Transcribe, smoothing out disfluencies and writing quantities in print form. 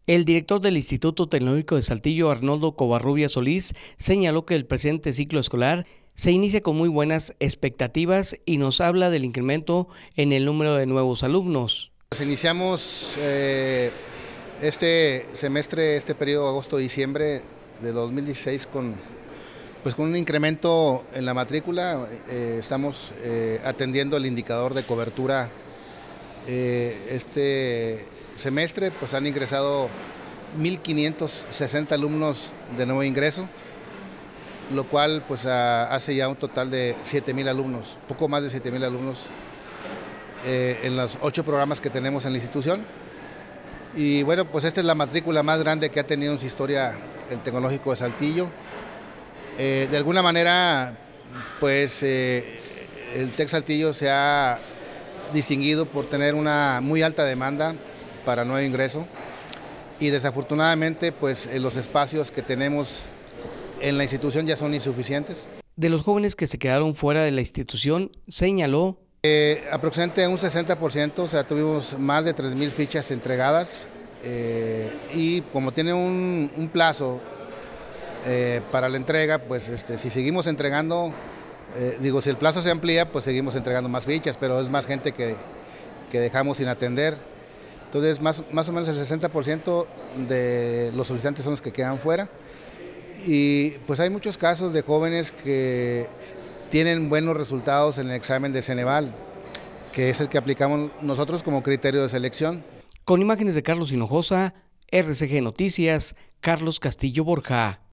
El director del Instituto Tecnológico de Saltillo, Arnoldo Covarrubias Solís, señaló que el presente ciclo escolar se inicia con muy buenas expectativas y nos habla del incremento en el número de nuevos alumnos. Pues iniciamos este semestre, este periodo agosto-diciembre de 2016 con un incremento en la matrícula. Estamos atendiendo el indicador de cobertura. Este semestre pues han ingresado 1,560 alumnos de nuevo ingreso, lo cual pues hace ya un total de 7,000 alumnos, poco más de 7,000 alumnos en los 8 programas que tenemos en la institución. Y bueno, pues esta es la matrícula más grande que ha tenido en su historia el Tecnológico de Saltillo. De alguna manera, pues el TEC Saltillo se ha distinguido por tener una muy alta demanda para nuevo ingreso y desafortunadamente pues los espacios que tenemos en la institución ya son insuficientes. De los jóvenes que se quedaron fuera de la institución, señaló aproximadamente un 60%, o sea, tuvimos más de 3,000 fichas entregadas y como tiene un plazo para la entrega, pues si seguimos entregando, si el plazo se amplía, pues seguimos entregando más fichas, pero es más gente que dejamos sin atender. Entonces, más o menos el 60% de los solicitantes son los que quedan fuera. Y pues hay muchos casos de jóvenes que tienen buenos resultados en el examen de Ceneval, que es el que aplicamos nosotros como criterio de selección. Con imágenes de Carlos Hinojosa, RCG Noticias, Carlos Castillo Borja.